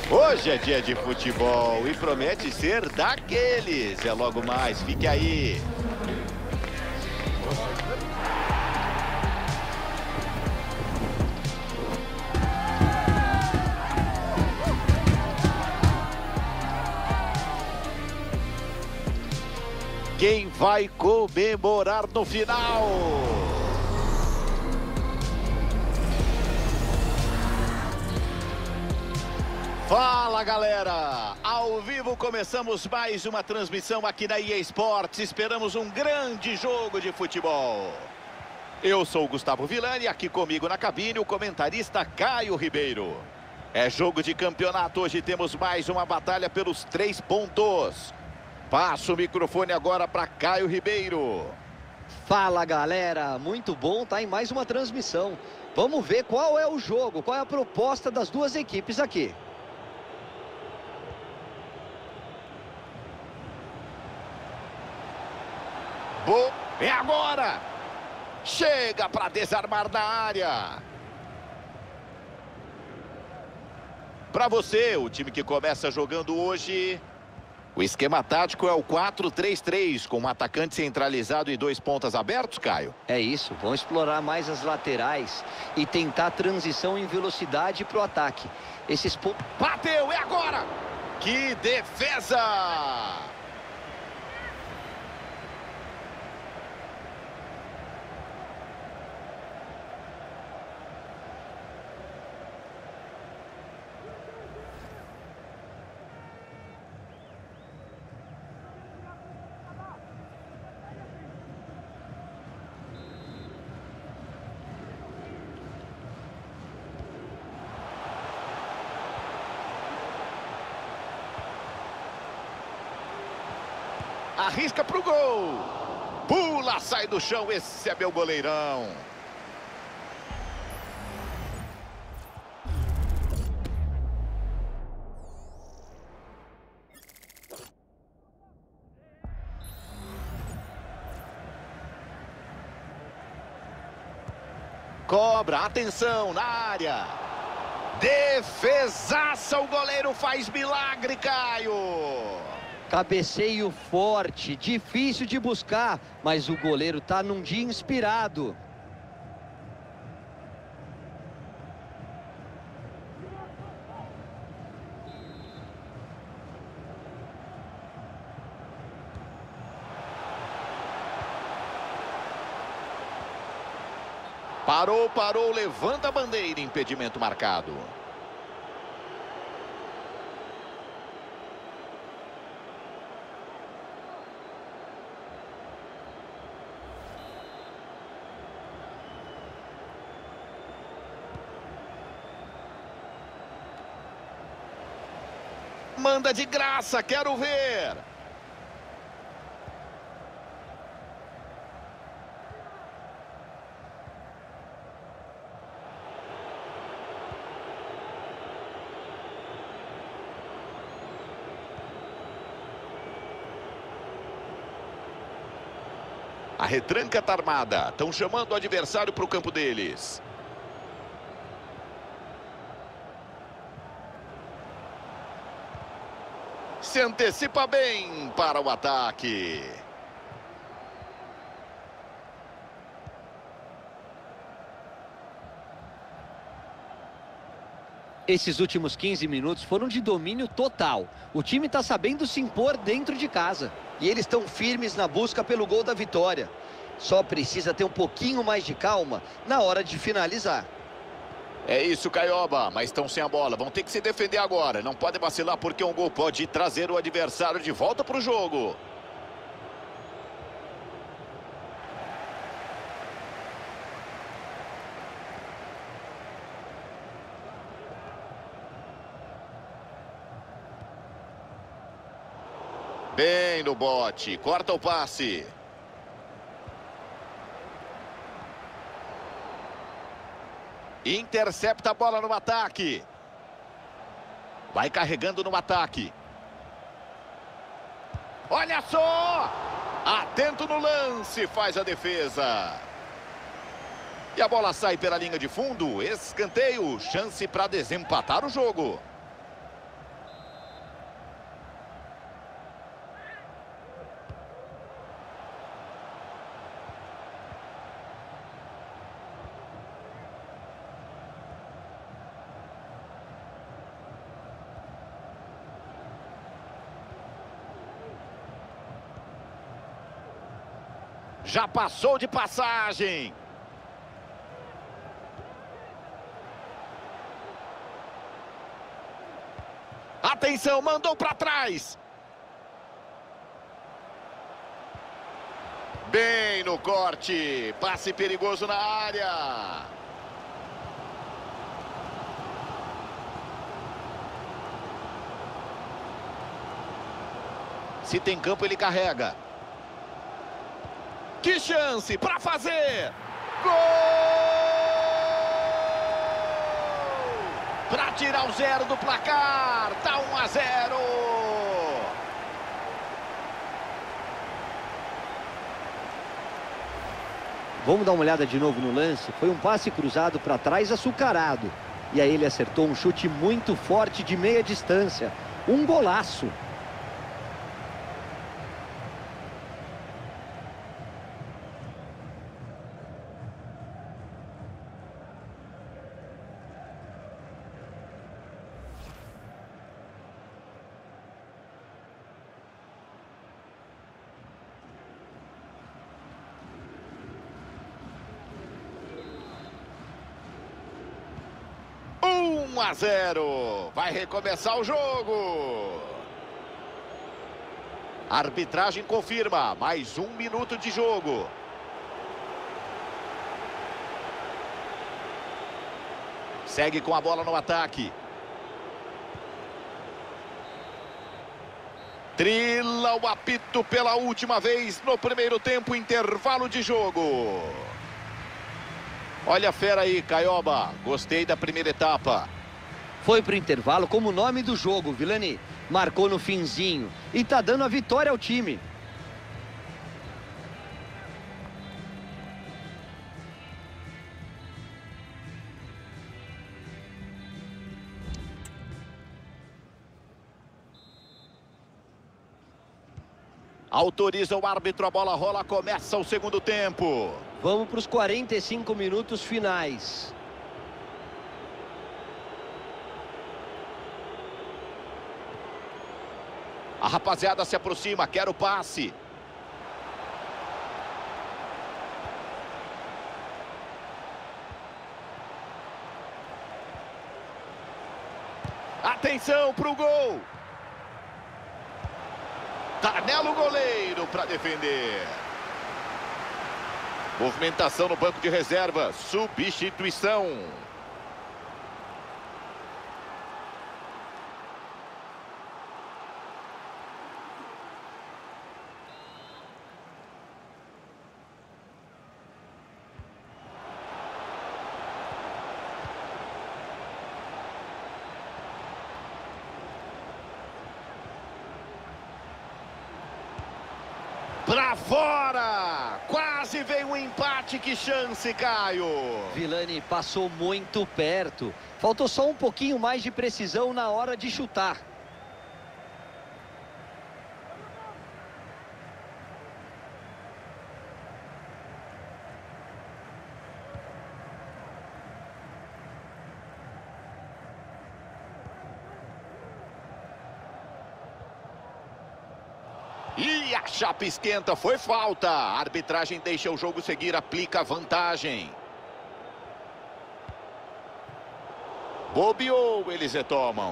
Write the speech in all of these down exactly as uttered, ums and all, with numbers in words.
Hoje é dia de futebol e promete ser daqueles. É logo mais, fique aí. Quem vai comemorar no final? Fala, galera! Ao vivo começamos mais uma transmissão aqui na E A Sports. Esperamos um grande jogo de futebol. Eu sou o Gustavo Villani e aqui comigo na cabine o comentarista Caio Ribeiro. É jogo de campeonato, hoje temos mais uma batalha pelos três pontos. Passo o microfone agora para Caio Ribeiro. Fala, galera, muito bom tá em mais uma transmissão. Vamos ver qual é o jogo, qual é a proposta das duas equipes aqui. Bom, é agora! Chega para desarmar na área. Para você, o time que começa jogando hoje... O esquema tático é o quatro três três, com um atacante centralizado e dois pontas abertos, Caio? É isso, vão explorar mais as laterais e tentar transição em velocidade para o ataque. Esses pontos... Bateu, é agora! Que defesa! Arrisca pro gol. Pula, sai do chão. Esse é meu goleirão. Cobra, atenção na área. Defesaça, o goleiro faz milagre, Caio. Cabeceio forte, difícil de buscar, mas o goleiro tá num dia inspirado. Parou, parou, levanta a bandeira, impedimento marcado. Manda de graça, quero ver. A retranca tá armada. Estão chamando o adversário para o campo deles. Se antecipa bem para o ataque. Esses últimos quinze minutos foram de domínio total. O time está sabendo se impor dentro de casa. E eles estão firmes na busca pelo gol da vitória. Só precisa ter um pouquinho mais de calma na hora de finalizar. É isso, Caioba, mas estão sem a bola. Vão ter que se defender agora. Não pode vacilar porque um gol pode trazer o adversário de volta para o jogo. Bem no bote. Corta o passe. Intercepta a bola no ataque. Vai carregando no ataque. Olha só! Atento no lance, faz a defesa. E a bola sai pela linha de fundo. Escanteio, chance para desempatar o jogo. Já passou de passagem. Atenção, mandou para trás. Bem no corte. Passe perigoso na área. Se tem campo, ele carrega. Que chance para fazer. Gol! Para tirar o zero do placar. Tá um a zero. Vamos dar uma olhada de novo no lance. Foi um passe cruzado para trás açucarado. E aí ele acertou um chute muito forte de meia distância. Um golaço. um a zero. Vai recomeçar o jogo. A arbitragem confirma. Mais um minuto de jogo. Segue com a bola no ataque. Trila o apito pela última vez no primeiro tempo, intervalo de jogo. Olha a fera aí, Caioba. Gostei da primeira etapa. Foi pro intervalo como o nome do jogo, Vilani. Marcou no finzinho e tá dando a vitória ao time. Autoriza o árbitro, a bola rola, começa o segundo tempo. Vamos para os quarenta e cinco minutos finais. A rapaziada se aproxima, quer o passe. Atenção para o gol. Tarnelo, goleiro, para defender. Movimentação no banco de reserva. Substituição. Pra fora! Quase veio um empate, que chance, Caio! Vilani passou muito perto. Faltou só um pouquinho mais de precisão na hora de chutar. E a chapa esquenta, foi falta. A arbitragem deixa o jogo seguir, aplica vantagem. Bobeou, eles retomam.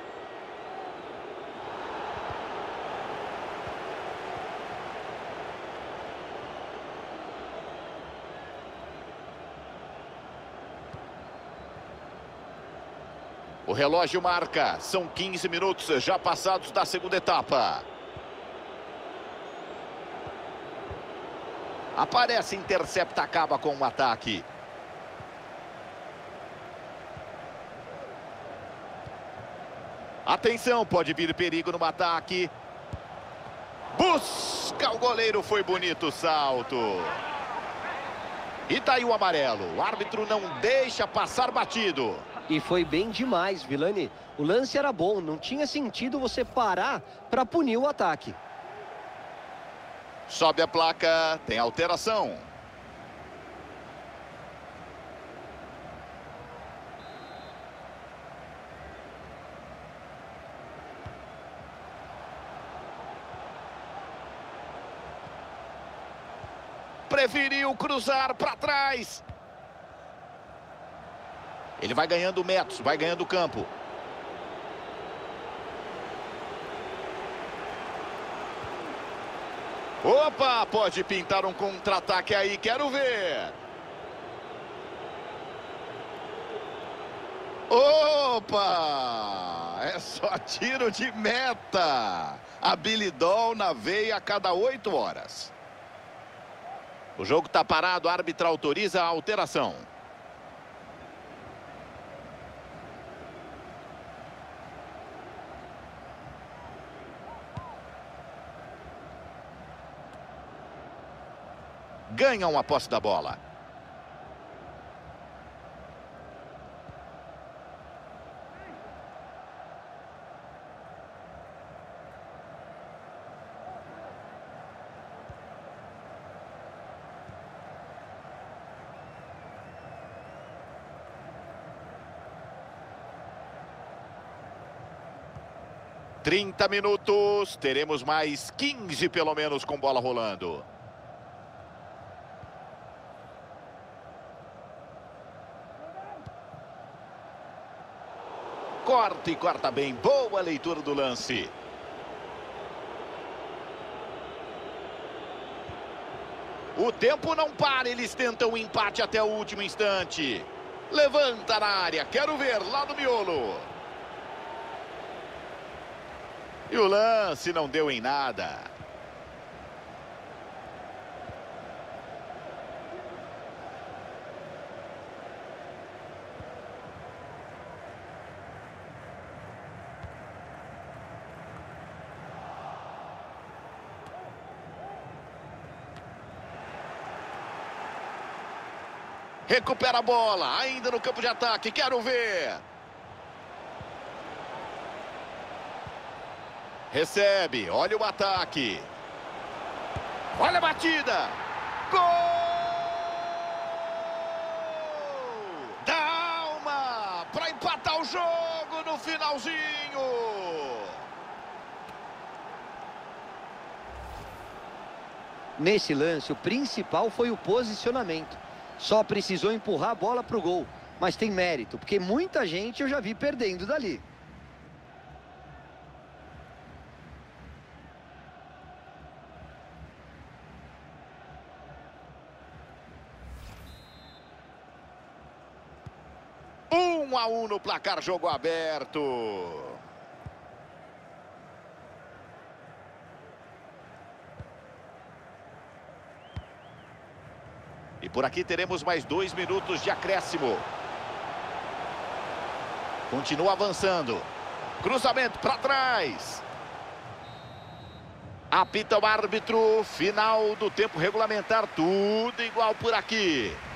O relógio marca, são quinze minutos já passados da segunda etapa. Aparece, intercepta, acaba com o ataque. Atenção, pode vir perigo no ataque. Busca o goleiro, foi bonito o salto. E tá aí o amarelo. O árbitro não deixa passar batido. E foi bem demais, Vilani. O lance era bom, não tinha sentido você parar para punir o ataque. Sobe a placa, tem alteração. Preferiu cruzar para trás. Ele vai ganhando metros, vai ganhando campo. Opa, pode pintar um contra-ataque aí, quero ver. Opa! É só tiro de meta. Habilidol na veia a cada oito horas. O jogo está parado, a árbitra autoriza a alteração. Ganham a posse da bola. trinta minutos, teremos mais quinze pelo menos com bola rolando. Corta e corta bem, boa leitura do lance. O tempo não para, eles tentam o empate até o último instante. Levanta na área, quero ver lá no miolo. E o lance não deu em nada. Recupera a bola, ainda no campo de ataque, quero ver. Recebe, olha o ataque. Olha a batida. Gol! Dá uma para empatar o jogo no finalzinho. Nesse lance, o principal foi o posicionamento. Só precisou empurrar a bola para o gol. Mas tem mérito, porque muita gente eu já vi perdendo dali. Um a um no placar, jogo aberto. E por aqui teremos mais dois minutos de acréscimo. Continua avançando. Cruzamento para trás. Apita o árbitro. Final do tempo regulamentar. Tudo igual por aqui.